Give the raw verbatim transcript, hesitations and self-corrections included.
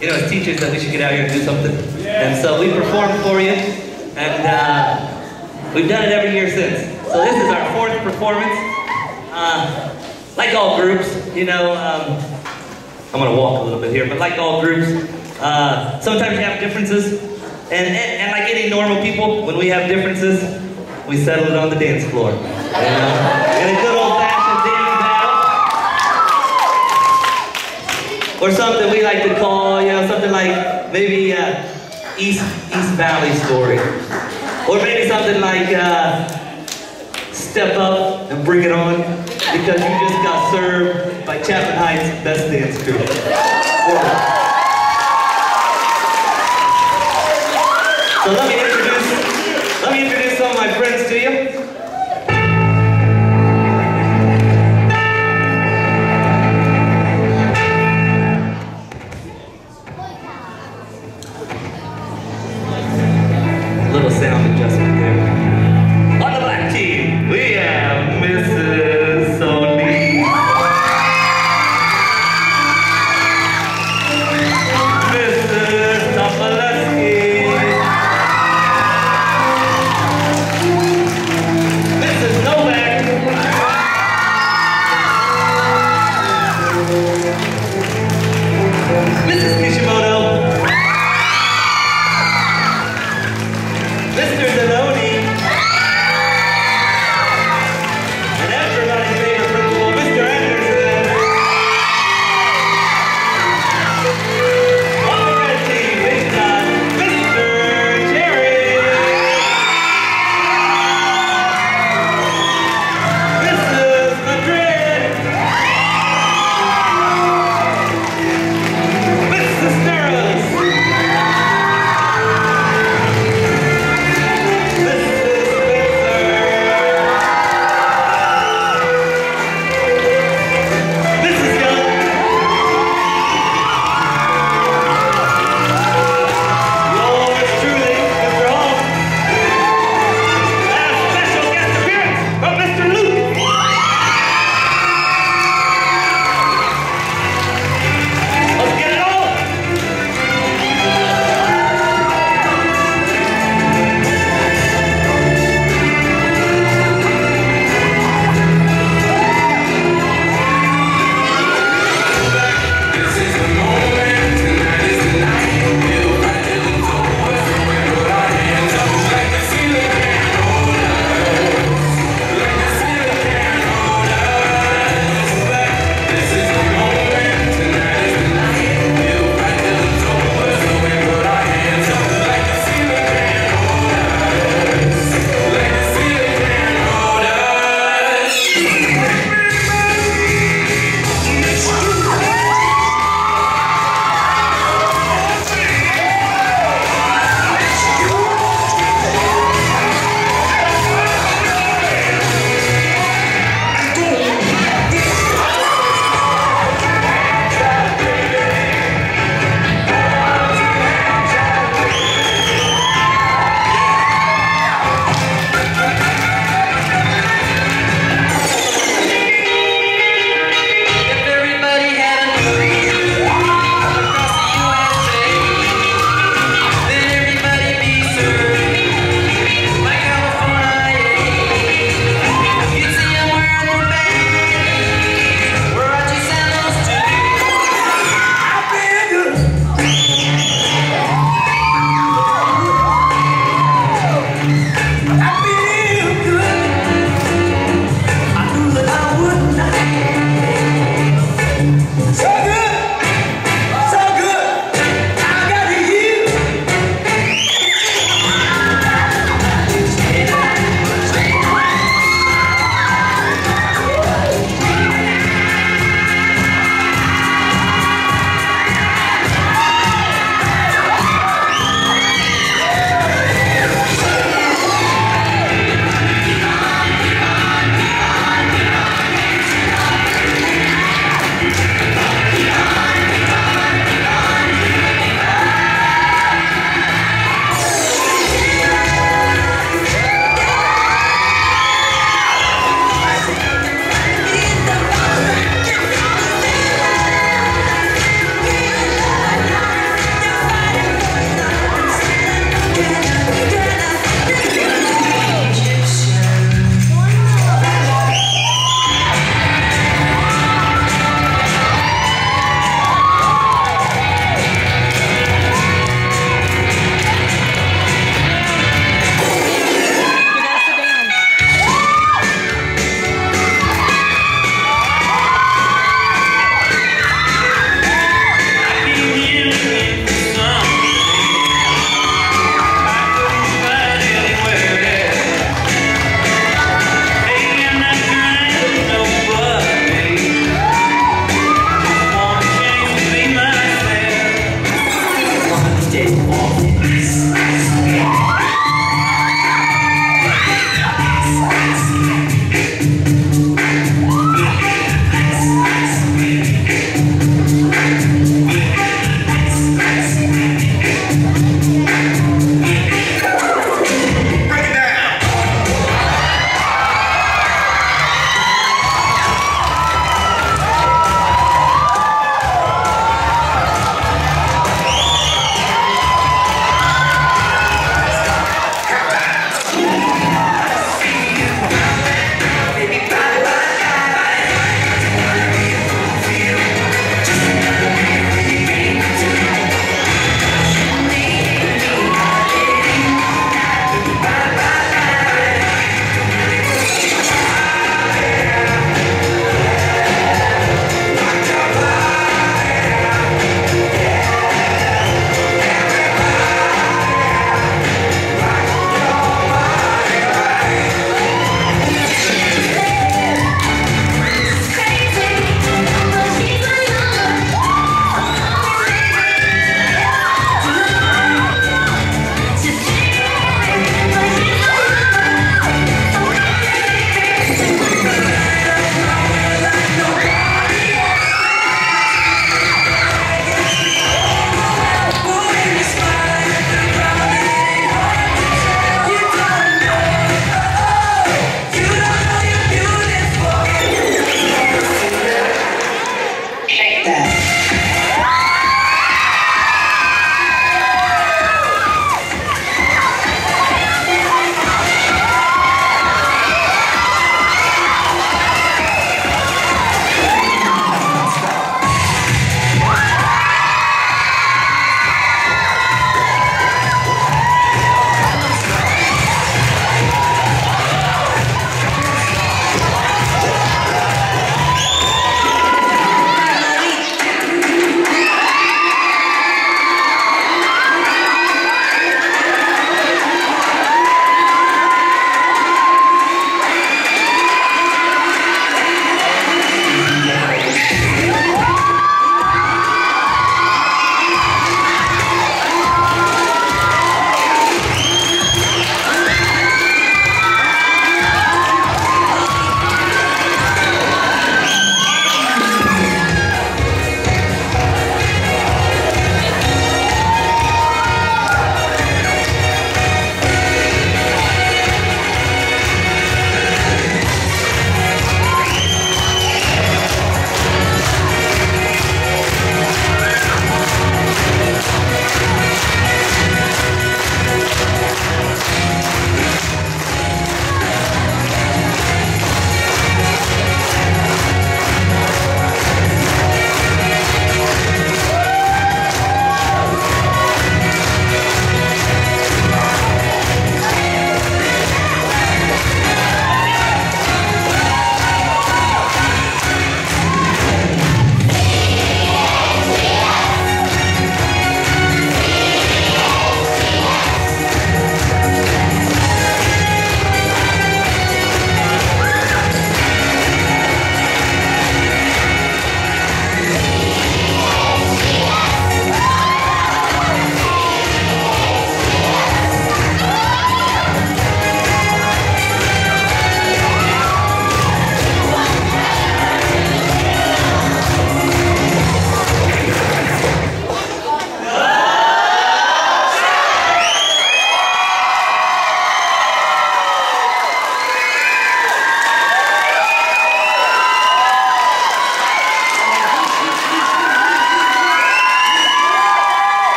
you know, as teachers, that we should get out here and do something. And so we performed for you, and uh, we've done it every year since. So this is our fourth performance. Uh, like all groups, you know, um, I'm gonna walk a little bit here, but like all groups, uh, sometimes you have differences, and, and, and like any normal people, when we have differences, we settle it on the dance floor. You know? In a good old-fashioned dance battle. Or something we like to call, you know, something like maybe uh, East, East Valley story. Or maybe something like uh, Step Up and Bring It On, because you just got served by Chapman Heights' best dance crew. So let me introduce, let me introduce some of my friends to you. Little sound adjustment there. On the black team, we have Missus Sony, Mister Topolewski,